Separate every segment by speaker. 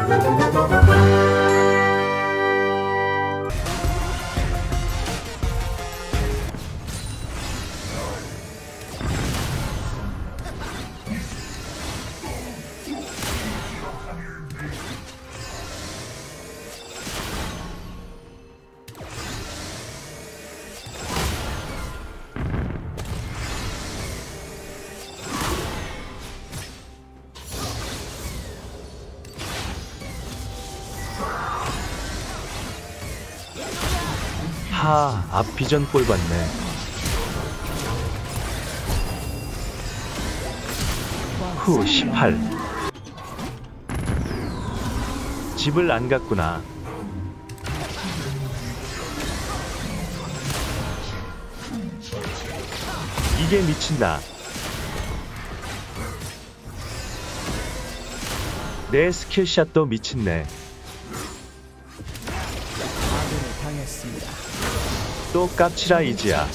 Speaker 1: 앞 비전 볼 봤네. 후 18. 집을 안 갔구나. 이게 미친다. 내 스킬샷도 미친네. 또 깝치라 이지야.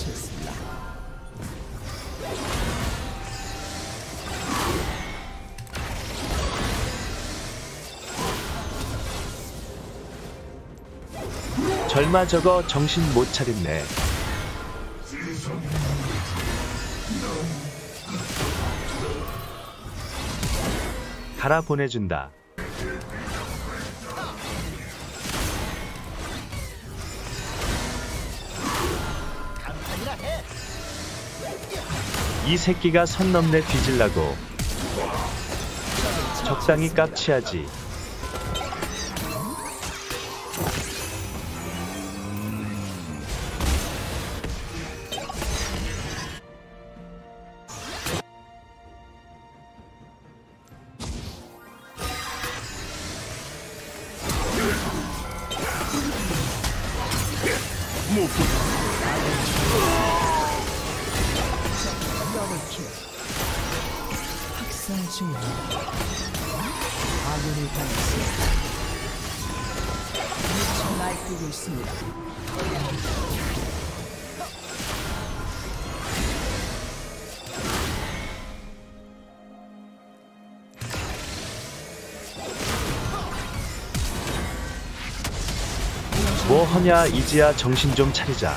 Speaker 1: 절마 저거 정신 못 차렸네. 갈아 보내준다. 이 새끼가 선 넘네. 뒤질라고. 적당히 깝치하지.
Speaker 2: 학살 중입니다. 아군이 당했습니다. 미쳐 날뛰고 있습니다.
Speaker 1: 뭐 하냐 이지야. 정신 좀 차리자.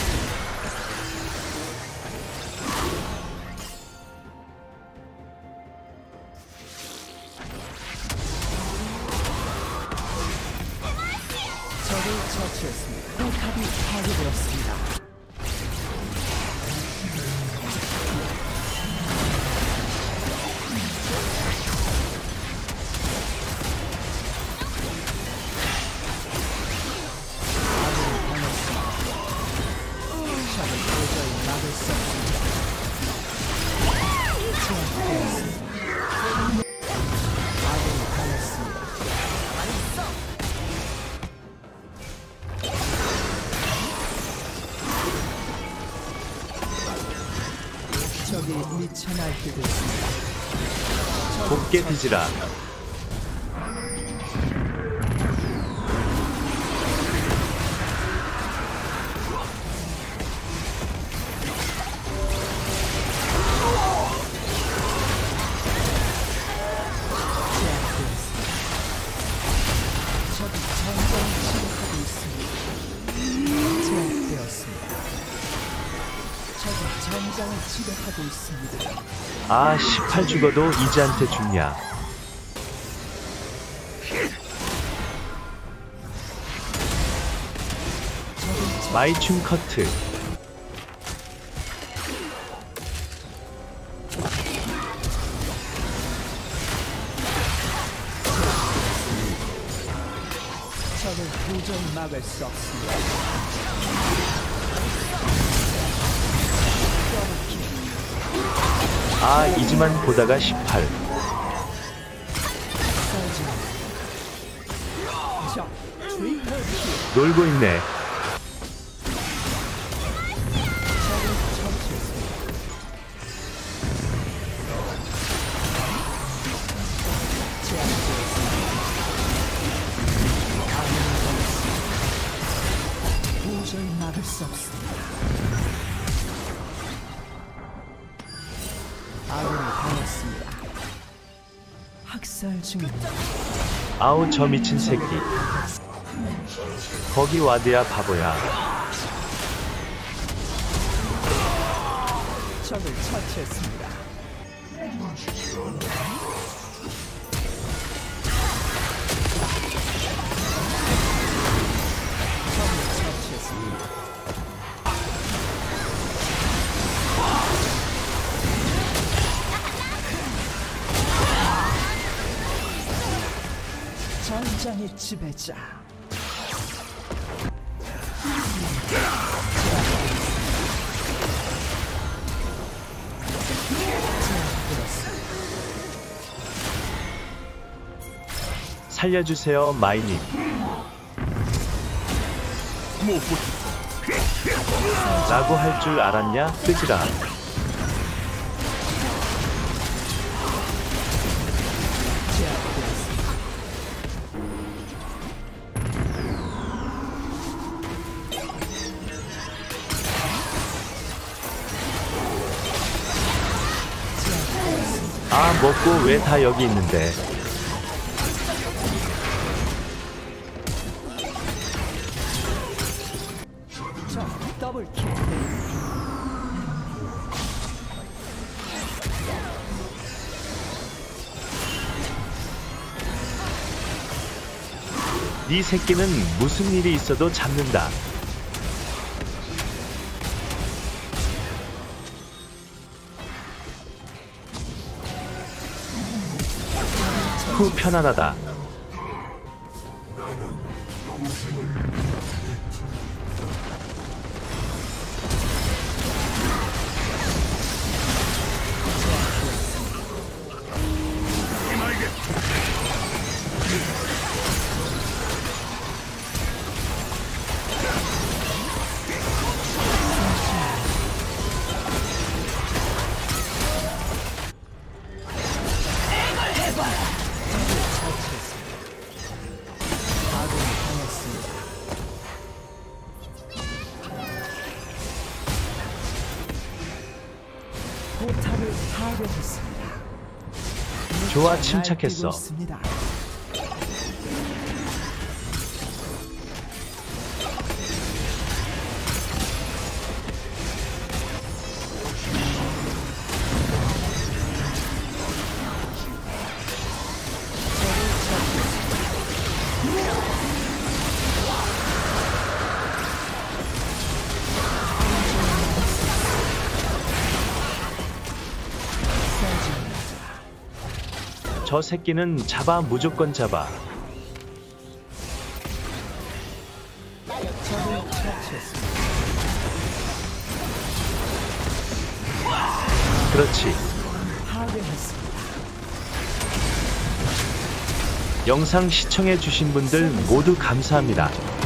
Speaker 2: 적을 처치했습니다. 포탑이 파괴되었습니다. 적이 미쳐 날뛰고 있습니다.
Speaker 1: 곱게 뒤지라.
Speaker 2: 적이 전장을 침입하고 있습니다. 제압되었습니다. 적이 전장을 지배하고 있습니다.
Speaker 1: 아 18 죽어도 이지한테 죽냐. 마이춤 커트.
Speaker 2: 적을 도저히 막을 수 없습니다.
Speaker 1: 아 이지만 보다가 18.
Speaker 2: 적 트리플 킬.
Speaker 1: 놀고 있네.
Speaker 2: 적을 처치했습니다. 도저히 막을 수 없습니다. 아군이 당했습니다. 학살 중입니다.
Speaker 1: 아우 저 미친 새끼. 거기 와드야 바보야.
Speaker 2: 적을 처치했습니다. 적을 처치했습니다. 전장의 지배자.
Speaker 1: 살려주세요 마이님. 라고 할 줄 알았냐 뜨지라. 아 먹고 왜 다 여기 있는데.
Speaker 2: 적 더블킬.
Speaker 1: 이 새끼는 무슨 일이 있어도 잡는다. 후 편안하다.
Speaker 2: 포탑을 파괴했습니다.
Speaker 1: 좋아 침착했어.
Speaker 2: 있습니다.
Speaker 1: 저 새끼는 잡아 무조건 잡아.
Speaker 2: 적을 처치했습니다.
Speaker 1: 그렇지.
Speaker 2: 파괴했습니다.
Speaker 1: 영상 시청해주신 분들 모두 감사합니다.